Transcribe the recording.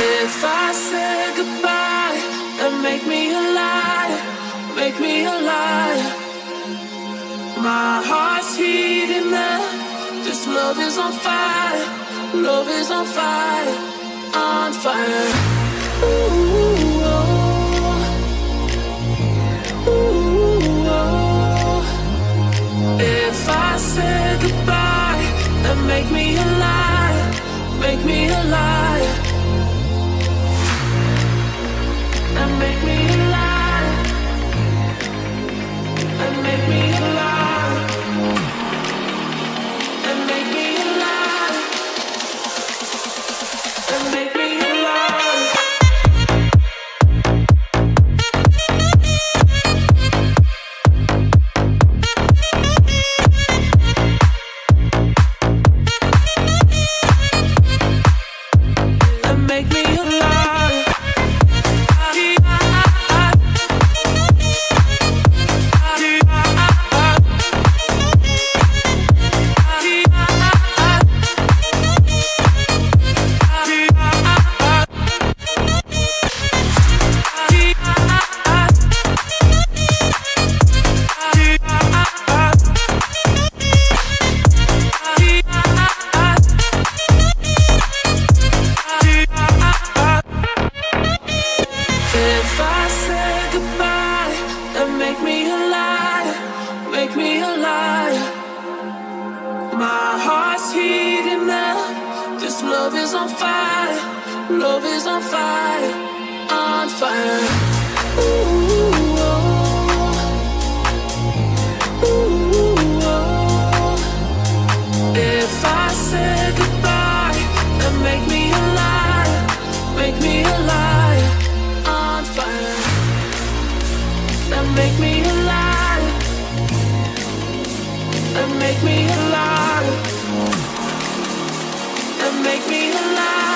If I say goodbye, then make me a liar, make me a liar. My heart's heating up, this love is on fire, love is on fire, on fire. Ooh, oh. Ooh, oh. If I say goodbye, then make me a liar, make me a liar. And make me a liar, and make me a liar, and make me a liar, and make me a liar. And make me a liar. If I say goodbye, then make me a liar, make me a liar. My heart's heating up, this love is on fire, love is on fire, on fire. Ooh, oh. Ooh, oh. If I say goodbye, then make me a liar, make me a liar. Fire. That make me a liar, that make me a liar, that make me a liar.